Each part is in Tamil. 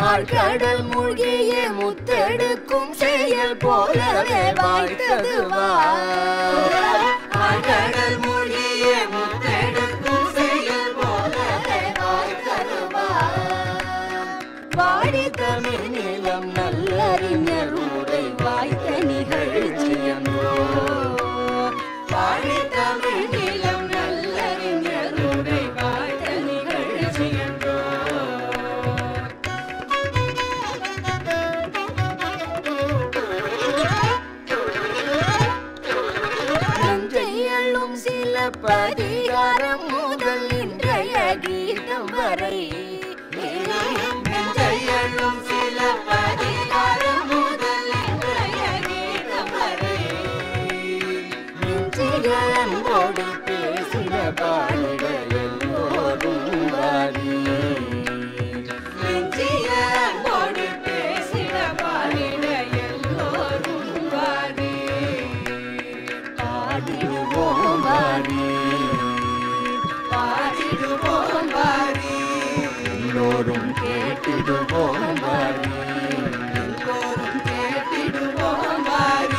ஆழ்கடல் மூழ்கிய முத்தெடுக்கும் செயல் போலவே வாய்த்தது ஆழ்கடல் மூழ்கிய முத்தெடுக்கும் செயல் போலவே வாய்த்தது வாடி தமிழ் நிலம் நல்லறிஞர் உரை வாய்த்த நிகழ்ச்சியன்றோ வாடி தமிழ் நிலம் நல்லறிஞர் உரை வாய்த்த நிகழ்ச்சியன்றோ நஞ்சையள்ளும் சில பதிகாரம் முதல் இன்றைய கீதம் வரை நஞ்சையள்ளும் சில பதிகாரம் முதல் இன்றைய கீதம் வரை நெஞ்சிகளோடு பேசின பாடிட எல்லோரும் வாரி நெஞ்சிகளோடு பேசின பாடிட எல்லோரும் வாரி பாடிடுவோம் வாரி பாடிடுவோம் வாரி எல்லோரும் கேட்டிடுவோம் வாரி எல்லோரும் கேட்டிடுவோம் வாரி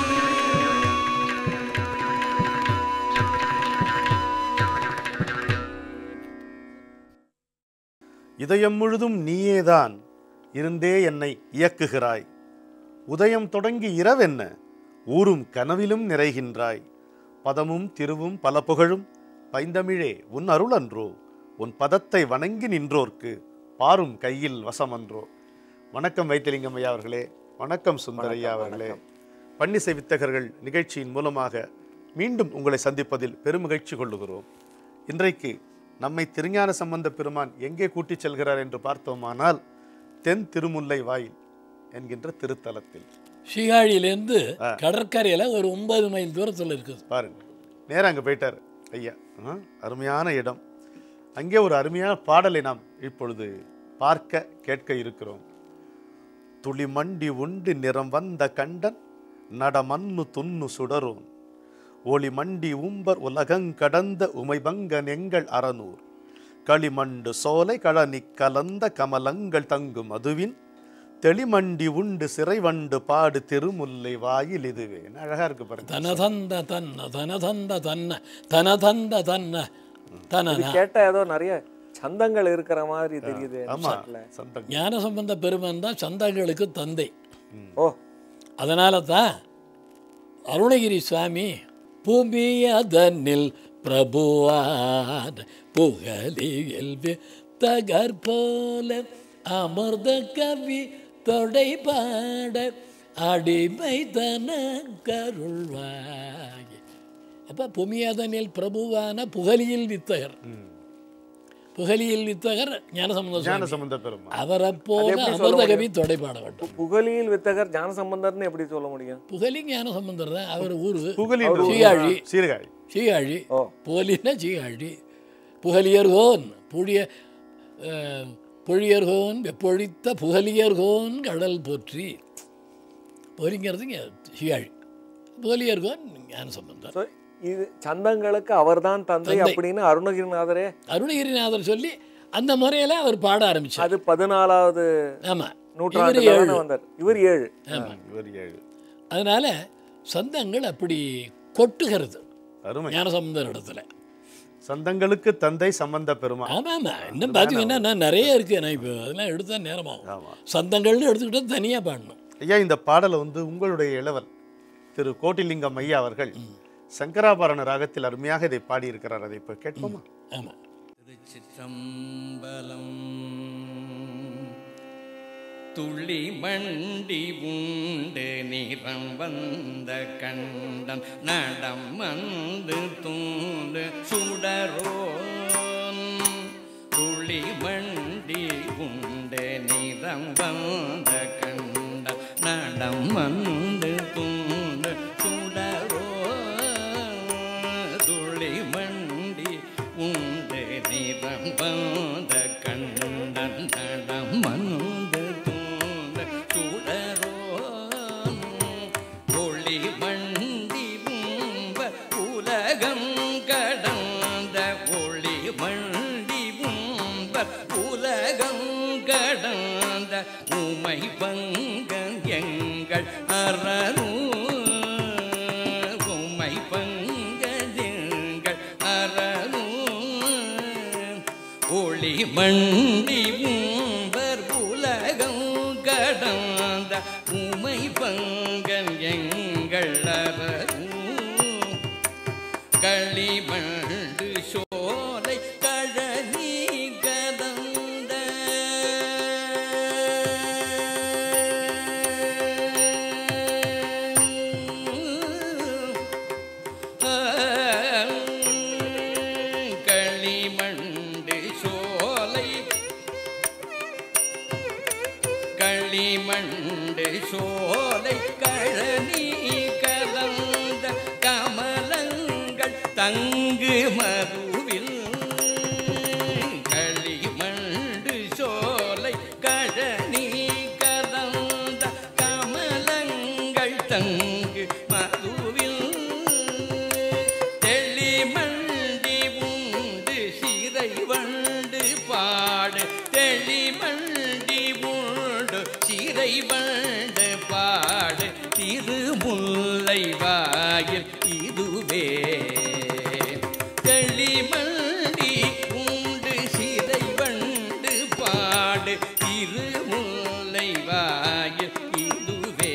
இதயம் முழுதும் நீயேதான் இருந்தே என்னை இயக்குகிறாய். உதயம் தொடங்கி இரவென்ன ஊரும் கனவிலும் நிறைகின்றாய். பதமும் திருவும் பல புகழும் பைந்தமிழே உன் அருளன்றோ. உன் பதத்தை வணங்கி நின்றோர்க்கு பாரும் கையில் வசமன்றோ. வணக்கம் வைத்திலிங்கம் ஐயா அவர்களே. வணக்கம் சுந்தரையா அவர்களே. பன்னிசை வித்தகர்கள் நிகழ்ச்சியின் மூலமாக மீண்டும் உங்களை சந்திப்பதில் பெருமகிழ்ச்சி கொள்ளுகிறோம். இன்றைக்கு நம்மை திருஞான சம்பந்த பெருமான் எங்கே கூட்டிச் செல்கிறார் என்று பார்த்தோமானால் தென் திருமுல்லை வாயில் என்கின்ற திருத்தலத்தில் சீகாழியிலேருந்து கடற்கரையில் ஒரு 9 மைல் தூரத்தில் இருக்குது பாருங்க. நேரம் அங்கே போயிட்டார் ஐயா. அருமையான இடம். அங்கே ஒரு அருமையான பாடலை நாம் இப்பொழுது பார்க்க கேட்க இருக்கிறோம். துளி மண்டி உண்டு நிறம் வந்த கண்டன் நடமண்ணு துண்ணு சுடரோன் ஒளி மண்டி உம்பர் உலகங்கடந்த உமைபங்கன் எங்கள் அறநூர் களிமண்டு சோலை கழனி கலந்த கமலங்கள் தங்கும் அதுவின் தெளிமண்டி உண்டு சிறைவண்டு பாடு திருமுல்லை வாயில் இதுவே. அழகா இருக்கு பாருங்க. தனதந்த தன்ன தனதந்த தன்ன தனதந்த தன்ன தன கேட்ட ஏதோ நிறைய சந்தங்கள் இருக்கிற மாதிரி தெரியுது. ஞான சம்பந்த பெருமான் தான் சந்தங்களுக்கு தந்தை. ஓ, அதனால தான் அருணகிரி சுவாமி பூமியதனில் பிரபுவான புகழியில் தகர் போல அமர்ந்த கவி தொடை பாட அடிமை தன கருள்வாய். அப்போ பூமியதனில் பிரபுவான புகழியில் வித்தகர். புகழியில் வித்தகர் ஞானசம்பந்த பெருமான். அவரை போல அமர்ந்த கவி தொடை பாட வேண்டும். புகழியில் வித்தகர் ஞானசம்பந்தர்னு எப்படி சொல்ல முடியும்? புகழி ஞானசம்பந்தர் தான். அவர் ஊர் சீகாழி. சீகாழி புகழின்னா சீகாழி. புகழியர்கோன் பொழியர்கோன் வெப்பொழித்த புகழியர்கோன் கடல் போற்றி. புகழிங்கிறதுங்க சீகாழி, புகழியர்கோன் ஞானசம்பந்தர். இது சந்தங்களுக்கு அவர்தான் தந்தை அப்படின்னு அருணகிரிநாதர் சொல்லி அந்த முறையில் அவர் பாட ஆரம்பிச்சார். அது 14வது நூற்றாண்டுல வந்தார். இவர் 7. அதனால சந்தங்கள் அப்படி கொட்டுகிறது ஞானசம்பந்தர் இடத்துல. சந்தங்களுக்கு தந்தை சம்பந்த பெருமான். ஆமாம். இன்னும் பார்த்தீங்கன்னா நிறைய இருக்குது. நான் இப்போ அதெல்லாம் எடுத்தா நேரமாகும். சந்தங்கள்னு எடுத்துக்கிட்டால் தனியாக பாடணும். ஐயா, இந்த பாடலை உங்களுடைய இளவல் திரு கோட்டிலிங்கம் ஐயா அவர்கள் சங்கராபரண ராகத்தில் அருமையாக இதை பாடியிருக்கிறார். அதை இப்போ கேட்போமா? ஆமாம். திருச்சிற்றம்பலம். துளி மண்டி உண்டு நிறம் வந்த கண்டன் நடம் வந்து தூண்டு சுடரோன். துளி மண்டி உண்டு நிறம் வந்த கண்டன் நடம் வந்து தூண்டு சுடரோ. துளி மண்டி உண்டு நிறம் வந்த கண்டன் நடம் வந்து தூண்டு சுடரோ. ஒளி மண்டி உம்ப உலகம் கடந்த ஒளி மண்டி உம்ப உலகம் கடந்த உமை பங்கன் எங்கள் அரணும் உமை பங்கன் எங்கள் அரணும் ஒளி மண்டி உம்பர் உலகம் கடந்த உமை பங்கன் எங்கள் அரணும் களிமண்டு சோலை கழனி கதந்த களிமண்டு சோலை களிமண்டு சோலை கழனி கலந்த கமலங்கள் தங்கு மதுவில் களிமண்டு சோலை கழனி கலந்த கமலங்கள் தங்கு மதுவில் தெளிமண்டி உண்டு சிறை வண்டு பாடு தெளிமண்டி உண்டு சிறை வண்டு பாடு திருமுல்லை வாயில் இதுவே தெளிமண்டி உண்டு சிறை வண்டு பாடு திருமுல்லை வாயில் இதுவே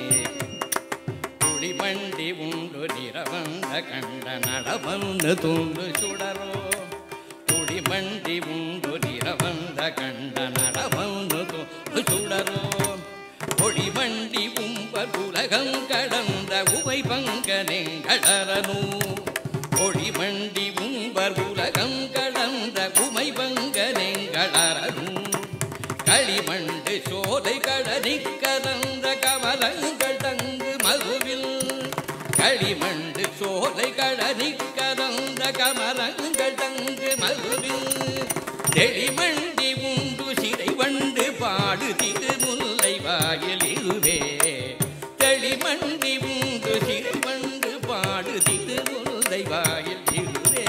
துளிமண்டி உண்டு நிறவந்த கண்ட நடவந்து துண்டு சுடரோ துளிமண்டி உண்டு நிறவந்த கண்ட நடவந்து துண்டு சுடரோ ஒளிமண்டி உம்பர் உலகம் கடந்த உமை பங்கனெங்களரனு ஒளிமண்டி உம்பர் உலகம் கடந்த உமை பங்கனெங்களரனு களிமண்டு சோலை கடனி கலந்த கமலங்கள் தங்கு மதுவில் களிமண்டு சோலை கடனி கலந்த கமலங்கள் தங்கு மதுவில் தெளிமண்டி உண்டு சிறை வண்டு பாடு திருமுல்லை வாயில் இதுவே தெளிமண்டி உண்டு சிறை வண்டு பாடு திருமுல்லை வாயில் இதுவே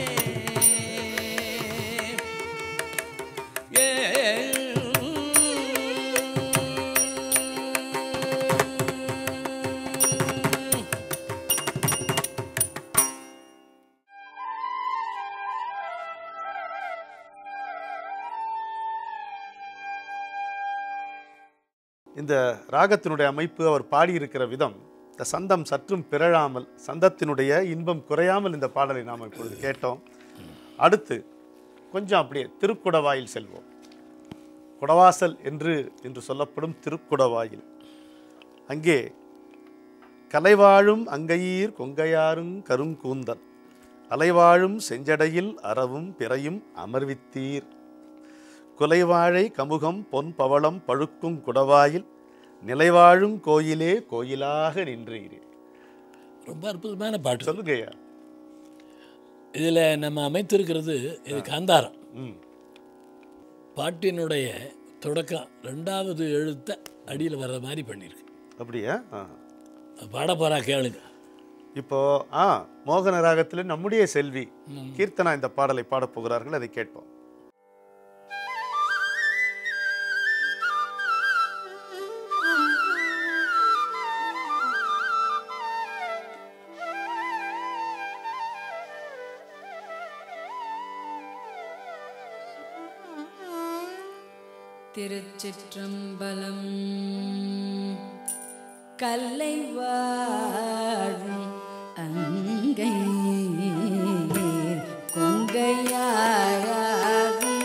இந்த ராகத்தினுடைய அமைப்பு அவர் பாடியிருக்கிற விதம், இந்த சந்தம் சற்றும் பிறழாமல், சந்தத்தினுடைய இன்பம் குறையாமல் இந்த பாடலை நாம் இப்பொழுது கேட்டோம். அடுத்து கொஞ்சம் அப்படியே திருக்குடவாயில் செல்வோம். குடவாசல் என்று சொல்லப்படும் திருக்குடவாயில், அங்கே கலைவாழும் அங்கையீர் கொங்கையாரும் கருங்கூந்தல் அலைவாழும் செஞ்சடையில் அறவும் பிறையும் அமர்வித்தீர் குலைவாழை கமுகம் பொன் பவளம் பழுக்கும் குடவாயில் நிலைவாழும் கோயிலே கோயிலாக நின்றீரே. ரொம்ப அற்புதமான பாட்டு. சொல்லுங்கய்யா. இதில் நம்ம அமைத்திருக்கிறது இது காந்தாரம். பாட்டினுடைய தொடக்கம் 2வது எழுத்தை அடியில் வர்ற மாதிரி பண்ணியிருக்கு. அப்படியா? பாட போகிறா கேளுங்க. இப்போ மோகன ராகத்தில் நம்முடைய செல்வி கீர்த்தனா இந்த பாடலை பாடப்போகிறார்கள், அதை கேட்போம். திருச்சிற்றம்பலம். கல்லை வாழும் அங்கை கொங்கையாரும்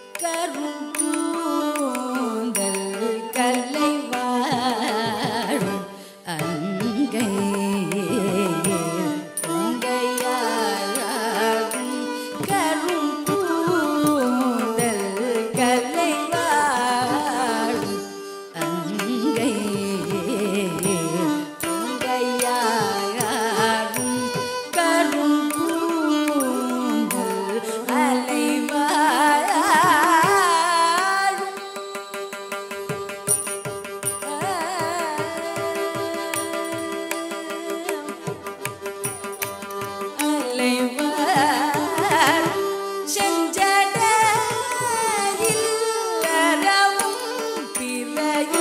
கருங்கூந்தல் கல்லை வாழும் அங்கை கொங்கையாரும் கருங்கூந்தல் கல்லை வாழும் அங்கை செஞ்சடையில் அறவும் பிறையும்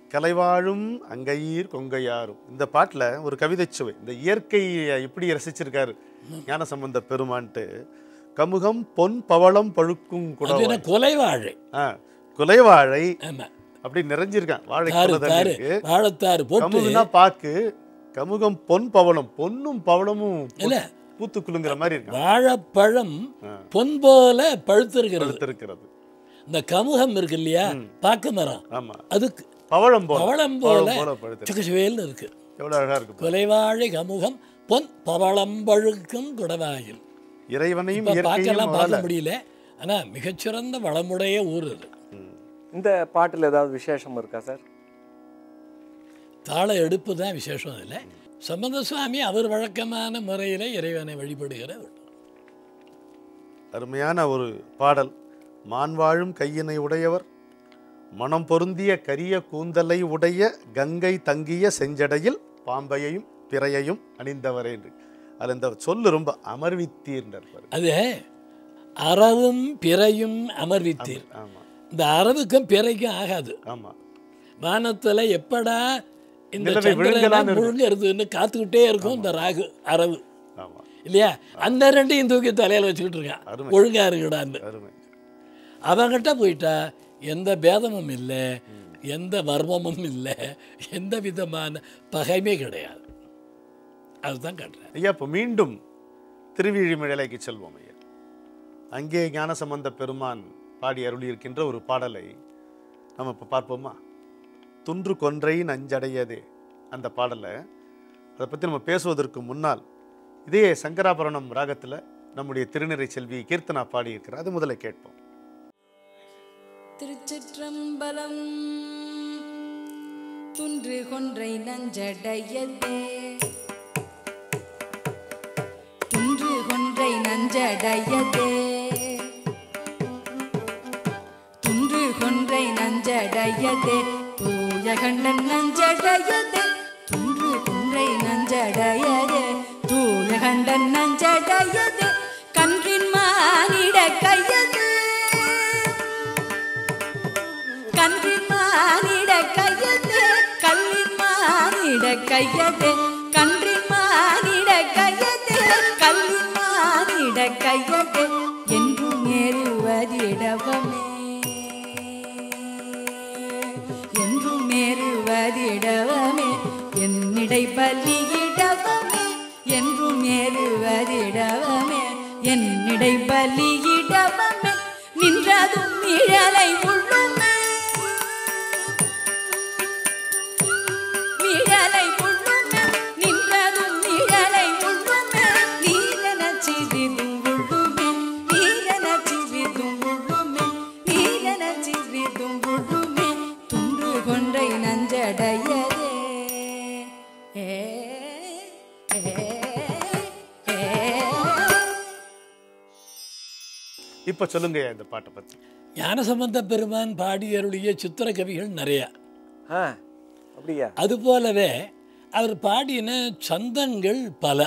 கலைவாழும் அங்கையீர் கொங்கையாரும். இந்த பாட்டில் ஒரு கவிதை சுவை, இந்த இயற்கையை எப்படி ரசிச்சிருக்காரு ஞானசம்பந்த பெருமான்ட்டு. கமுகம் பொன் பவளம் பழுக்கும் குடவாழை, கொலைவாழை, குலைவாழை அப்படி நிறைஞ்சிருக்கான். வாழைத்தாறு கமுகுனா பாக்கு, கமுகம் பொன் பவளம், பொன்னும் பவளமும் பூத்து குலுங்குற மாதிரி இருக்கு. வாழைப்பழம் பொன் போல பழுத்திருக்கிறது. இந்த கமுகம் இருக்கு இல்லையா, பாக்கு மரம், அதுக்கு பவளம் போல சுகசுவேல்னு இருக்கு. எவ்வளவு அழகா இருக்கு. கொலைவாழை கமுகம் பொன் பவளம் பழுக்கும் குடவாயில். இறைவனையும் பார்க்கலாம், பார்க்க முடியல. ஆனா மிகச்சிறந்த வளமுடைய ஊர் அது. இந்த பாட்டில் ஏதாவது விசேஷம் இருக்கா சார்? தாள எடுப்பு தான் விசேஷம். அதில் சம்பந்த சுவாமி அவர் வழக்கமான முறையில் இறைவனை வழிபடுகிற அருமையான ஒரு பாடல். மான்வாழும் கையினை உடையவர், மனம் பொருந்திய கரிய கூந்தலை உடைய, கங்கை தங்கிய செஞ்சடையில் பாம்பையையும் பிறையையும் அணிந்தவரே என்று. அது இந்த சொல்லு ரொம்ப அமர்வித்தீர்ன்றார். அது அறவும் பிறையும் அமர்வித்தீர். இந்த அறவுக்கும் பிறைக்கும் ஆகாது. வானத்தில் எப்படா இந்த முழுங்கிறதுன்னு காத்துக்கிட்டே இருக்கும் இந்த ராகு அரவு இல்லையா. அந்த ரெண்டையும் தூக்கி தலையில் வச்சுக்கிட்டு இருக்கான், ஒழுங்கா இருக்குடான்னு. அவங்கிட்ட போயிட்டா எந்த பேதமும் இல்லை, எந்த மர்மமும் இல்லை, எந்த விதமான பகைமே கிடையாது. அதுதான் காட்டுறேன் ஐயா. இப்போ மீண்டும் திருவிழிமிழலைக்கு செல்வோம் ஐயா. அங்கே ஞானசம்பந்த பெருமான் பாடி அருளி இருக்கின்ற ஒரு பாடலை நம்ம இப்போ பார்ப்போமா? துன்று கொன்றை நஞ்சடையதே அந்த பாடலை. அதை பற்றி நம்ம பேசுவதற்கு முன்னால் இதே சங்கராபரணம் ராகத்தில் நம்முடைய திருநிறை செல்வி கீர்த்தனா பாடி இருக்கிறார். அது முதல்ல கேட்போம். திருச்சிற்றம்பலம். துன்று கொன்றை நஞ்சடையதே, துன்று கொன்றை நஞ்சடையதே, துன்று கொன்றை நஞ்சடையதே, தூய கண்டன் நஞ்சடையதே, துன்று கொன்றை நஞ்சடையதே, தூய கண்டன் நஞ்சடையதே, கன்றின் மானிட கையதே, கன்றின் மானிட கையதே, கல்லின் மானிட கையதே, கன்றின் மானிட கையதே, கல்லின் மானிட கையதே, என்றும் நேருவதிடவமே, என்றும் நேருவதிடவமே, என்னிடை பலியிடவமே, என்றும் நேருவதிடவமே, என்னிடை பலியிடவமே, நின்றதும் நிழலை உள்ளுமே, நிழலை உள்ளுமே, நின்றதும் நிழலை உள்ளுமே, நீரன சிறிதும் உள்ளுமே, நீரன சிறிதும் உள்ளுமே, நீரன சிறிதும் உள்ளுமே, துன்று கொன்றை நஞ்சடையதே. இப்ப சொல்லுங்க இந்த பாட்டை பத்தி. ஞானசம்பந்த பெருமான் பாடி அருளிய சித்திர கவிகள் நிறைய. அப்படியா? அது போலவே அவர் பாடின சந்தங்கள் பல.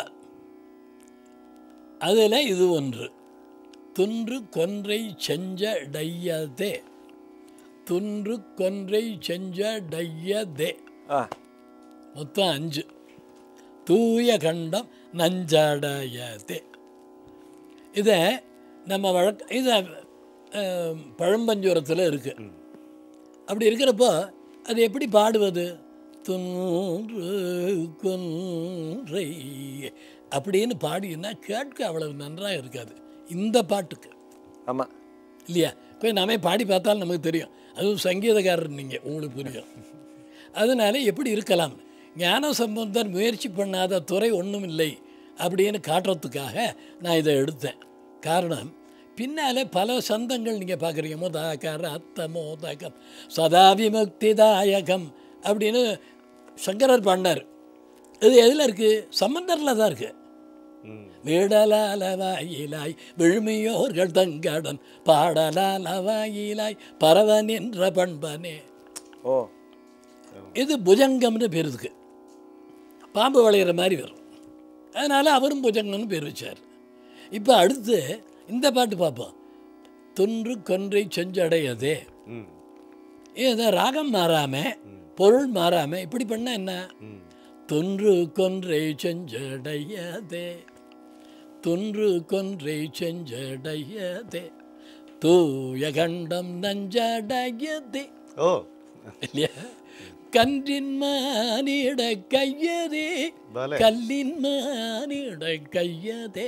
அதில் இது ஒன்று. துன்று கொன்றை செஞ்ச டையதே, துன்று கொன்றை செஞ்ச டையதே, மொத்தம் 5. தூய கண்டம் நஞ்சடையதே. இதை நம்ம இதை பழம்பஞ்சூரத்தில் இருக்கு. அப்படி இருக்கிறப்போ அது எப்படி பாடுவது? துன்று கொன்றை அப்படின்னு பாடினா கேட்க அவ்வளவு நன்றாக இருக்காது இந்த பாட்டுக்கு. ஆமாம் இல்லையா? போய் நாமே பாடி பார்த்தாலும் நமக்கு தெரியும். அதுவும் சங்கீதக்காரர் நீங்கள், உங்களுக்கு புரியும். அதனால எப்படி இருக்கலாம்? ஞானசம்பந்தர் முயற்சி பண்ணாத துறை ஒன்றும் இல்லை அப்படின்னு காட்டுறதுக்காக நான் இதை எடுத்தேன். காரணம், பின்னால் பல சந்தங்கள் நீங்கள் பார்க்குறீங்க. மோதாகர் அத்தமோதகம் சதா விமுக்திதாயகம் அப்படின்னு சங்கரர் பாடினார். இது எதில் இருக்குது? சம்பந்தரில் தான் இருக்குது. வீடலாலவாயிலாய் விழுமியோர்கள் தங்கடன் பாடலாலவாயிலாய் பரவன் என்ற பண்பனே. ஓ, இது புஜங்கம்னு பேர். இதுக்கு பாம்பு வளையிற மாதிரி வரும். அதனால் அவரும் புஜங்கம்னு பேர் வச்சார். இப்போ அடுத்து இந்த பாட்டு பார்ப்போம். துன்று கொன்றை செஞ்சடையதே. இதை ராகம் மாறாமல் பொருள் மாறாமல் இப்படி பண்ணால் என்ன? தொன்று கொன்றை செஞ்சடையதே, தொன்று கொன்றை செஞ்சடையதே, தூய கண்டம் நஞ்சடையதே. ஓ இல்லையா? கன்றின் மானிட கையதே, கல்லின் மானிட கையதே,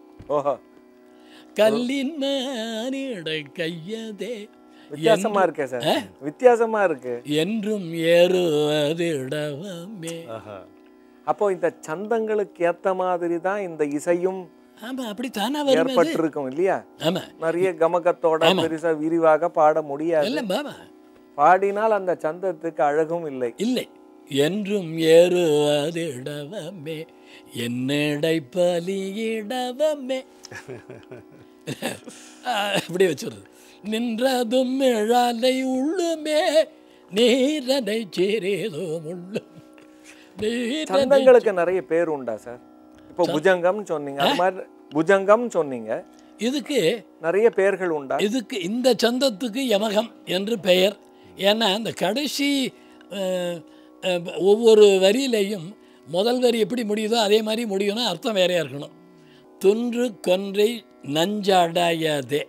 கல்லின் மானிட கையதே. வித்தியாசமா இருக்கே சார், வித்தியாசமா இருக்கு. என்றும் ஏறுவதிடவமே. அப்போ இந்த சந்தங்களுக்கு ஏத்த மாதிரி தான் இந்த இசையும் ஆமா அப்படித்தானே ஏற்பட்டிருக்கும் இல்லையா? ஆமா, நிறைய கமகத்தோட பெருசா விரிவாக பாட முடியாது. இல்ல மாமா, பாடினால் அந்த சந்தத்துக்கு அழகும் இல்லை. இல்லை. என்றும் ஏறுவதிடவமே, என்னடை பலியிடவமே. இப்படி வச்சுருது. நின்றதும் இழலை உள்ளுமே, நீரனை சிறிதும் உள்ளும். சந்தங்களுக்கு நிறைய பேர் உண்டா சார்? இப்போ புஜங்கம் சொன்னீங்க, அது மாதிரி புஜங்கம் சொன்னீங்க, இதுக்கு நிறைய பெயர்கள் உண்டா? இதுக்கு இந்த சந்தத்துக்கு யமகம் என்று பெயர். ஏன்னா இந்த கடைசி ஒவ்வொரு வரியிலையும் முதல் வரி எப்படி முடியுதோ அதே மாதிரி முடியும்னா அர்த்தம் வேறையாக இருக்கணும். துன்று கொன்றை நஞ்சடையதே,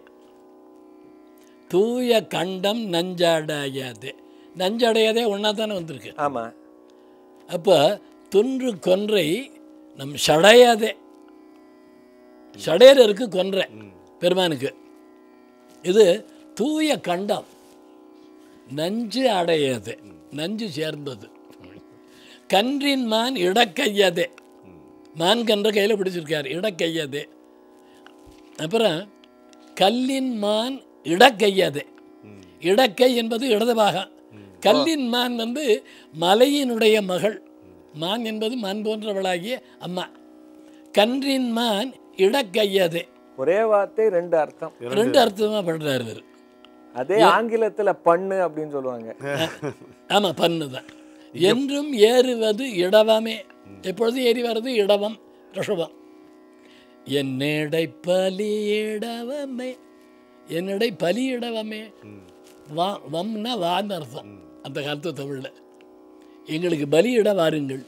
தூய கண்டம் நஞ்சடையதே. நஞ்சடையதே ஒன்றா தானே வந்திருக்கு. ஆமாம். அப்போ துன்று கொன்றை நம் சடையாதே, சடையருக்கு கொன்றை பெருமானுக்கு. இது தூய கண்டம் நஞ்சு அடையது, நஞ்சு சேர்ந்தது. கன்றின் மான் இடக்கையதே, மான் கன்ற கையில் பிடிச்சிருக்கார், இடக்கையதே. அப்புறம் கல்லின் மான் இடக்கையதே, இடக்கை என்பது இடது பாகம். கல்லின் மான் வந்து மலையினுடைய மகள், மான் என்பது மான் போன்றவளாகிய அம்மா. கன்றின் மான் இடக்கையதே. ஒரே வார்த்தை ரெண்டு அர்த்தம், ரெண்டு அர்த்தமாக பண்ணுறாரு இவர். அதே ஆங்கிலத்தில் பண்ணு அப்படின்னு சொல்லுவாங்க. ஆமாம், பண்ணு தான். என்றும் ஏறுவது இடவமே, எப்பொழுதும் ஏறி வர்றது இடவம், ரிஷபம். என்னடை பலியிடவமே, என்னடை பலியிடவமே. வம்னா வான்னு அர்த்தம் அந்த காலத்து தமிழில். எங்களுக்கு பலியிட வாருங்கள்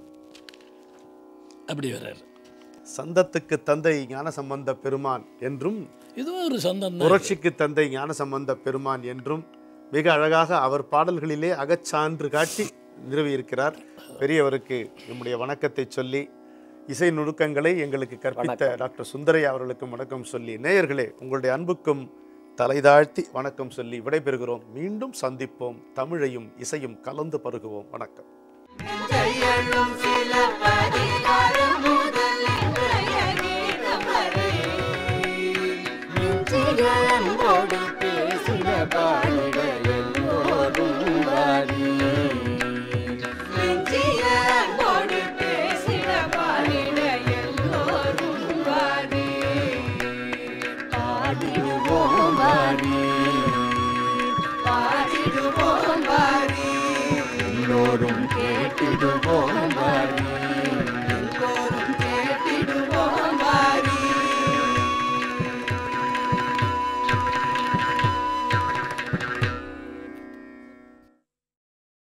அப்படி வர்றாரு. சந்தத்துக்கு தந்தை ஞானசம்பந்த பெருமான் என்றும், இதுவும் ஒரு சந்தம். புரட்சிக்கு தந்தை ஞானசம்பந்த பெருமான் என்றும் மிக அழகாக அவர் பாடல்களிலே அகச்சான்று காட்டி நிறுவியிருக்கிறார். பெரியவருக்கு நம்முடைய வணக்கத்தை சொல்லி, இசை நுணுக்கங்களை எங்களுக்கு கற்பித்த டாக்டர் சுந்தரையா அவர்களுக்கும் வணக்கம் சொல்லி, நேயர்களே உங்களுடைய அன்புக்கும் தலைதாழ்த்தி வணக்கம் சொல்லி விடைபெறுகிறோம். மீண்டும் சந்திப்போம். தமிழையும் இசையும் கலந்து பருகுவோம். வணக்கம். எல்லோரும் கேட்டிடுவோம்.